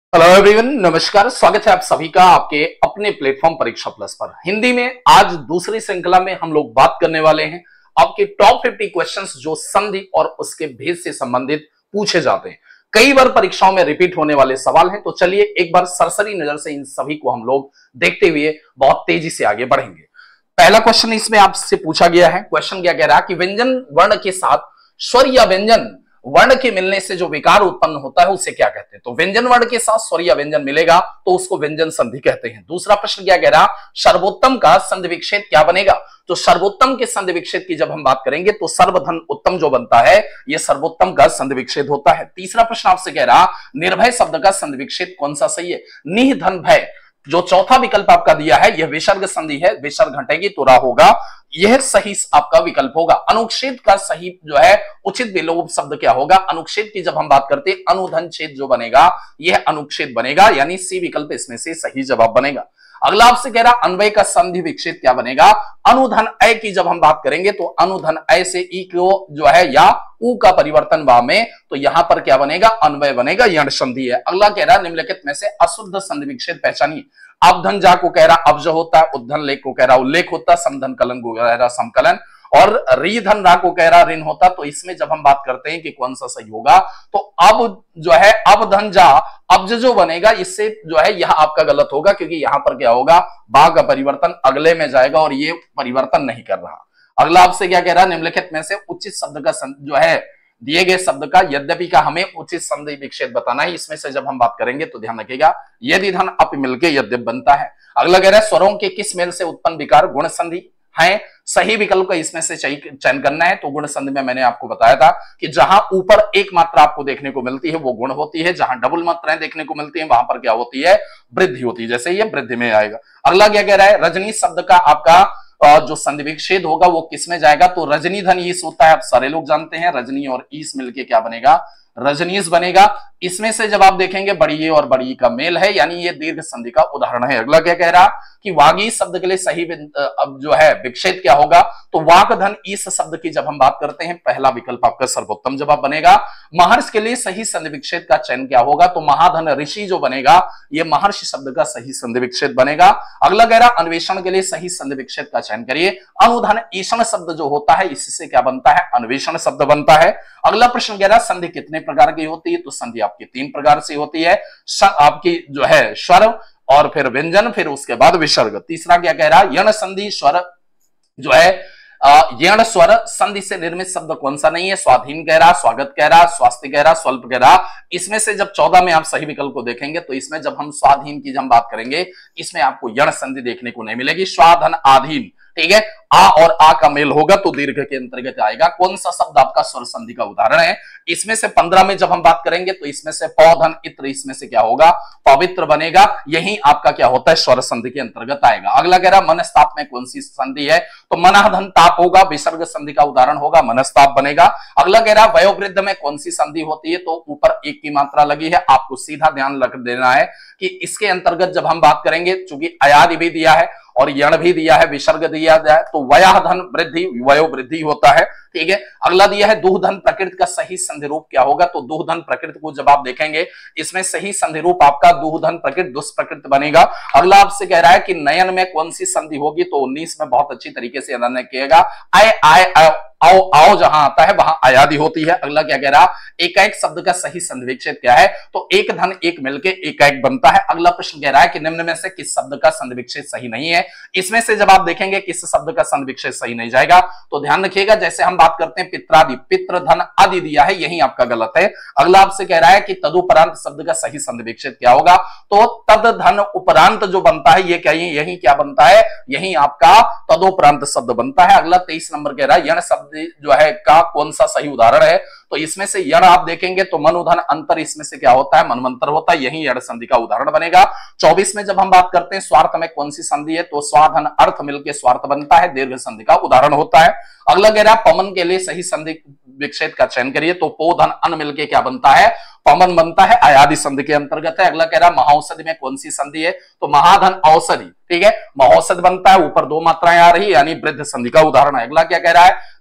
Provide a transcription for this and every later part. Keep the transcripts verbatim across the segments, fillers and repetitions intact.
Hello everyone, नमस्कार। स्वागत है आप सभी का आपके अपने प्लेटफॉर्म परीक्षा प्लस पर। हिंदी में आज दूसरी श्रृंखला में हम लोग बात करने वाले हैं आपके टॉप पचास क्वेश्चंस जो संधि और उसके भेद से संबंधित पूछे जाते हैं। कई बार परीक्षाओं में रिपीट होने वाले सवाल हैं, तो चलिए एक बार सरसरी नजर से इन सभी को हम लोग देखते हुए बहुत तेजी से आगे बढ़ेंगे। पहला क्वेश्चन इसमें आपसे पूछा गया है। क्वेश्चन क्या कह रहा है कि व्यंजन वर्ण के साथ स्वर या व्यंजन वर्ण के मिलने से जो विकार उत्पन्न होता है उसे क्या कहते हैं। तो व्यंजन वर्ण के साथ स्वर या व्यंजन मिलेगा तो उसको व्यंजन संधि कहते हैं। दूसरा प्रश्न क्या कह रहा, सर्वोत्तम का संधि विच्छेद क्या बनेगा। तो सर्वोत्तम के संधि विच्छेद की जब हम बात करेंगे तो सर्वधन उत्तम जो बनता है यह सर्वोत्तम का संधि विच्छेद होता है। तीसरा प्रश्न आपसे कह रहा, निर्भय शब्द का संधि विच्छेद कौन सा सही है। निह धन भय जो चौथा विकल्प आपका दिया है यह विसर्ग संधि है, विसर्ग घटेगी तो रा होगा, यह सही आपका विकल्प होगा। अनुच्छेद का सही जो है उचित विलोप शब्द क्या होगा। अनुच्छेद की जब हम बात करते हैं अनुधन छेद जो बनेगा यह अनुच्छेद बनेगा, यानी सी विकल्प इसमें से सही जवाब बनेगा। अगला आपसे कह रहा अन्वय का संधि विच्छेद क्या बनेगा। अनुधन अय की जब हम बात करेंगे तो अनुधन अय से ई को जो है या ऊ का परिवर्तन वा में, तो यहां पर क्या बनेगा अन्वय बनेगा, यण संधि है। अगला कह रहा निम्नलिखित में से अशुद्ध संधि विच्छेद पहचानिए। अवधन जा को कह रहा अब्ज होता है, उद्धन लेख को कह रहा उल्लेख होता, समधन कलन को कह रहा समकलन, और रिधन रा को कह रहा ऋण होता। तो इसमें जब हम बात करते हैं कि कौन सा सही होगा तो अब जो है अवधन जा अब्ज जो बनेगा इससे जो है यह आपका गलत होगा, क्योंकि यहां पर क्या होगा बा का परिवर्तन अगले में जाएगा और ये परिवर्तन नहीं कर रहा। अगला आपसे क्या कह रहा निम्नलिखित में से उचित शब्द का जो है दिए गए शब्द का यद्यपि का हमें उचित संधि विच्छेद बताना है। इसमें से जब हम बात करेंगे तो ध्यान रखिएगा यदि धन अप मिलके यद्यप बनता है। अगला कह रहा है स्वरों के किस मेल से उत्पन्न विकार गुण संधि है। सही विकल्प का इसमें से चयन करना है। तो गुण संधि में मैंने आपको बताया था कि जहां ऊपर एक मात्रा आपको देखने को मिलती है वो गुण होती है, जहां डबल मात्राएं देखने को मिलती है वहां पर क्या होती है वृद्धि होती है, जैसे ये वृद्धि में आएगा। अगला क्या कह रहा है रजनी शब्द का आपका जो संधि विच्छेद होगा वो किसमें जाएगा। तो रजनी धन ईस होता है, आप सारे लोग जानते हैं। रजनी और ईस मिलके क्या बनेगा रजनीश बनेगा। इसमें से जब आप देखेंगे बड़ी ए और बड़ी ई का मेल है, यानी ये दीर्घ संधि का उदाहरण है। अगला क्या कह रहा कि वागी शब्द के लिए सही अब जो है विच्छेद क्या होगा। तो वाक धन ईस शब्द की जब हम बात करते हैं पहला विकल्प आपका सर्वोत्तम जवाब बनेगा। महर्ष के लिए सही संधि विच्छेद का चयन क्या होगा। तो महाधन ऋषि जो बनेगा ये महर्षि शब्द का सही संधि विच्छेद बनेगा। अगला कह रहा अन्वेषण के लिए सही संधि विच्छेद का चयन करिए। अनुधन ईषण शब्द जो होता है इससे क्या बनता है अन्वेषण शब्द बनता है। अगला प्रश्न कह रहा संधि कितने प्रकार की होती है। तो संधि आपकी तीन प्रकार से होती है, आपकी जो है स्वर और फिर व्यंजन, फिर उसके बाद विसर्ग। तीसरा क्या कह रहा है यण संधि स्वर जो है यण स्वर संधि से निर्मित शब्द कौन सा नहीं है। स्वाधीन कह रहा, स्वागत कह रहा, स्वास्थ्य कह रहा, स्वल्प कह रहा। इसमें से जब चौदह में आप सही विकल्प को देखेंगे तो इसमें जब हम स्वाधीन की जब हम बात करेंगे इसमें आपको यण संधि देखने को नहीं मिलेगी। स्वाधन आधीन, ठीक है, आ और आ का मेल होगा तो दीर्घ के अंतर्गत आएगा। कौन सा शब्द आपका स्वर संधि का उदाहरण है। इसमें से पंद्रह में जब हम बात करेंगे तो इसमें से पौधन इत्र, इसमें से क्या होगा पवित्र बनेगा, यही आपका क्या होता है स्वर संधि के अंतर्गत आएगा। अगला कह रहा मनस्ताप में कौन सी संधि है। तो मनाधन ताप होगा, विसर्ग संधि का उदाहरण होगा, मनस्ताप बनेगा। अगला कह रहा वयोवृद्ध में कौन सी संधि होती है। तो ऊपर एक की मात्रा लगी है, आपको सीधा ध्यान रख देना है कि इसके अंतर्गत जब हम बात करेंगे चूंकि अयादि भी दिया है और यण भी दिया है, विसर्ग दिया जाए तो वयाधन वृद्धि वयो वृद्धि होता है, ठीक है। अगला दिया है दुहधन प्रकृति का सही संधि रूप क्या होगा। तो दुहधन प्रकृति को जब आप देखेंगे इसमें सही संधि रूप आपका दुहधन प्रकृति दुष्प्रकृति बनेगा। अगला आपसे कह रहा है कि नयन में कौन सी संधि होगी। तो उन्नीस में बहुत अच्छी तरीके से अध्ययन किएगा। आय आय आओ आओ जहां आता है वहां अयादि होती है। अगला क्या कह रहा एकाएक शब्द का सही संधि विच्छेद क्या है। तो एक धन एक मिलके एकाएक बनता है। अगला प्रश्न कह रहा है कि निम्न में से किस शब्द का संधि विच्छेद सही नहीं है। इसमें से जब आप देखेंगे किस शब्द का संधि विच्छेद सही नहीं जाएगा तो ध्यान रखिएगा जैसे हम बात करते हैं पित्रादि, पित्र धन आदि दिया है यही आपका गलत है। अगला आपसे कह रहा है कि तदुपरांत शब्द का सही संधि विच्छेद क्या होगा। तो तद धन उपरांत जो बनता है ये क्या यही क्या बनता है, यही आपका तदुपरांत शब्द बनता है। अगला तेईस नंबर कह रहा है यण शब्द जो है का कौन सा सही उदाहरण है। तो इसमें से यण आप देखेंगे तो मनुधन अंतर, इसमें से क्या होता है मनमंत्र होता है, यही यण संधि का उदाहरण बनेगा। चौबीस में जब हम बात करते हैं स्वार्थ में कौन सी संधि है। तो स्वाधन अर्थ मिलकर स्वार्थ बनता है, दीर्घ संधि का उदाहरण होता है। अगला कह रहा है पवन के लिए सही संधि विच्छेद का चयन करिए। तो पोधन अन मिलके क्या बनता है पवन बनता है, अयादि संधि के अंतर्गत है। अगला कह रहा है महाऔषधि में कौन सी संधि है। तो महाधन औषधि, ठीक है, महौषध बनता है, ऊपर दो मात्राएं आ रही यानी वृद्ध संधि का उदाहरण है। अगला क्या कह रहा है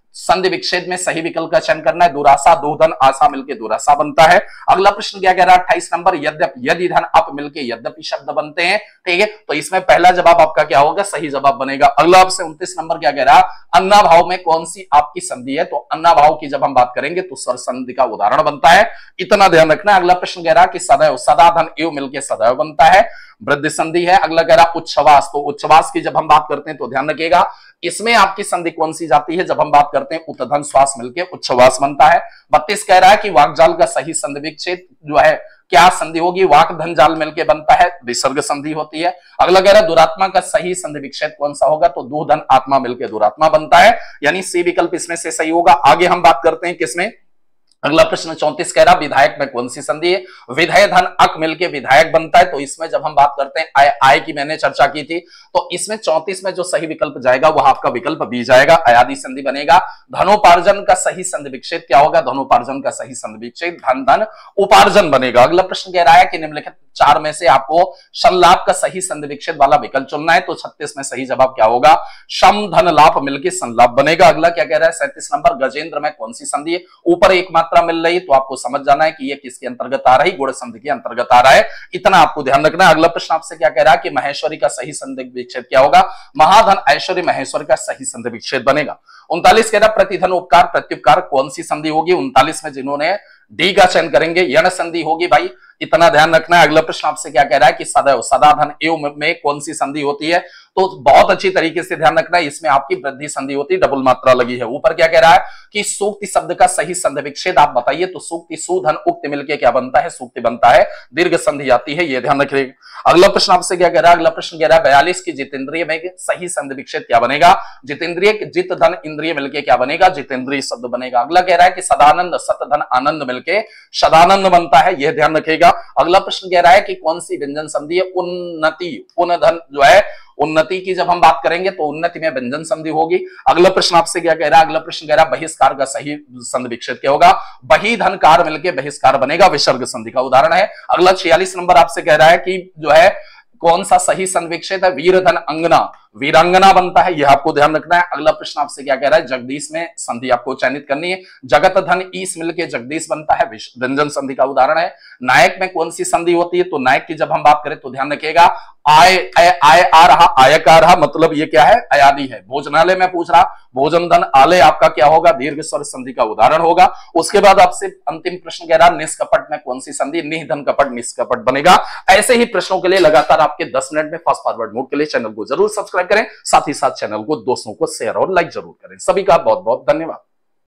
संधि विच्छेद में सही विकल्प का चयन करना है। दुरासा दो धन आशा मिलके दुरासा बनता है। अगला प्रश्न क्या कह रहा है अट्ठाईस नंबर, यद्यपि यदि धन अप मिलके यद्यपि शब्द बनते हैं, ठीक है, तो इसमें पहला जवाब आपका क्या होगा, सही जवाब बनेगा। अगला आपसे उनतीस नंबर क्या कह रहा है, अन्नाभाव में कौन सी आपकी संधि है, तो अन्नाभाव की जब हम बात करेंगे तो स्वर संधि का उदाहरण बनता है, इतना ध्यान रखना है। अगला प्रश्न कह रहा है कि सदैव, सदा धन एव मिलके सदैव बनता है, वृद्धि संधि है। अगला कह रहा उच्छ्वास, तो उच्छ्वास की जब हम बात करते हैं तो ध्यान रखिएगा इसमें आपकी संधि कौन सी जाती है, जब हम बात करते हैं उतधन श्वास मिलके उच्छ्वास बनता है। बत्तीस कह रहा है कि वाक्जाल का सही संधि विच्छेद जो है क्या संधि होगी, वाक धन जाल मिलके बनता है, विसर्ग संधि होती है। अगला कह रहा है दुरात्मा का सही संधि विच्छेद कौन सा होगा, तो दो धन आत्मा मिलके दुरात्मा बनता है, यानी सी विकल्प इसमें से सही होगा। आगे हम बात करते हैं किसमें, अगला प्रश्न चौंतीस कह रहा विधायक में कौन सी संधि है, विधेय धन अक मिलके विधायक बनता है, तो इसमें जब हम बात करते हैं आय, आय की मैंने चर्चा की थी, तो इसमें चौंतीस में जो सही विकल्प जाएगा वह आपका विकल्प बी जाएगा, अयादि संधि बनेगा। धनोपार्जन का सही संधि विच्छेद क्या होगा, धनोपार्जन का सही संधि विच्छेद धन धन उपार्जन बनेगा। अगला प्रश्न कह रहा है कि निम्नलिखित चार में से आपको संलाप का सही संधि विच्छेद वाला विकल्प चुनना है, तो छत्तीस में सही जवाब क्या होगा, सम धन लाप मिलके संलाप बनेगा। अगला क्या कह रहा है सैंतीस नंबर, गजेंद्र में कौन सी संधि है, ऊपर एक मात्रा मिल रही, तो आपको समझ जाना है कि ये किसके अंतर्गत आ रही, गुण संधि के अंतर्गत आ रहा है, इतना आपको ध्यान रखना है। अगला प्रश्न आपसे क्या कह रहा है कि महेश्वरी का सही संधि विच्छेद क्या होगा, महाधन ऐश्वर्य महेश्वरी का सही संधि विच्छेद बनेगा। उनतालीस कह रहा प्रतिधन उपकार प्रत्युपकार कौन सी संधि होगी, उनतालीस में जिन्होंने डी का चयन करेंगे यण संधि होगी भाई, इतना ध्यान रखना है। अगला प्रश्न आपसे क्या कह रहा है कि सदैव, सदा धन एव में कौन सी संधि होती है, तो बहुत अच्छी तरीके से ध्यान रखना है, इसमें आपकी वृद्धि संधि होती है, डबल मात्रा लगी है। ऊपर क्या कह रहा है कि सूक्ति शब्द का सही संधि विच्छेद आप बताइए, तो सूक्ति सुधन उक्त मिलके क्या बनता है, सूक्ति बनता है, दीर्घ संधि आती है, ये ध्यान रखिएगा। अगला प्रश्न आपसे क्या कह रहा है, अगला प्रश्न कह रहा है बयालीस की जितेंद्रिय में सही संधि विच्छेद क्या बनेगा, जितेंद्रिय जित धन इंद्रिय मिलके क्या बनेगा, जितेंद्रिय शब्द बनेगा। अगला कह रहा है कि सदानंद सत धन आनंद मिलके सदानंद बनता है, यह ध्यान रखिएगा। अगला प्रश्न कह रहा है कि कौन सी व्यंजन संधि है, उन्नति, उन धन जो है उन्नति की जब हम बात करेंगे तो उन्नति में व्यंजन संधि होगी। अगला प्रश्न आपसे क्या कह रहा है, अगला प्रश्न कह रहा है बहिष्कार का सही संधि विच्छेद क्या होगा, बही धन कार मिलके बहिष्कार बनेगा, विसर्ग संधि का उदाहरण है। अगला छियालीस नंबर आपसे कह रहा है कि जो है कौन सा सही संधि विच्छेद है, वीर धन अंगना वीरांगना बनता है, यह आपको ध्यान रखना है। अगला प्रश्न आपसे क्या कह रहा है, जगदीश में संधि आपको चयनित करनी है, जगत धन ईस मिलके जगदीश बनता है, व्यंजन संधि का उदाहरण है। नायक में कौन सी संधि होती है, तो नायक की जब हम बात करें तो ध्यान रखिएगा आय आय आय आ रहा, आयक आ रहा, मतलब ये क्या है, अयादि है। भोजनालय में पूछ रहा, भोजन धन आलय आपका क्या होगा, दीर्घ स्वर संधि का उदाहरण होगा। उसके बाद आपसे अंतिम प्रश्न कह रहा निष्कपट में कौन सी संधि, निधन कपट निष्कपट बनेगा। ऐसे ही प्रश्नों के लिए लगातार आपके दस मिनट में फास्ट फॉरवर्ड मोड के लिए चैनल को जरूर सब्सक्राइब करें, साथ ही साथ चैनल को दोस्तों को शेयर और लाइक जरूर करें। सभी का बहुत बहुत धन्यवाद।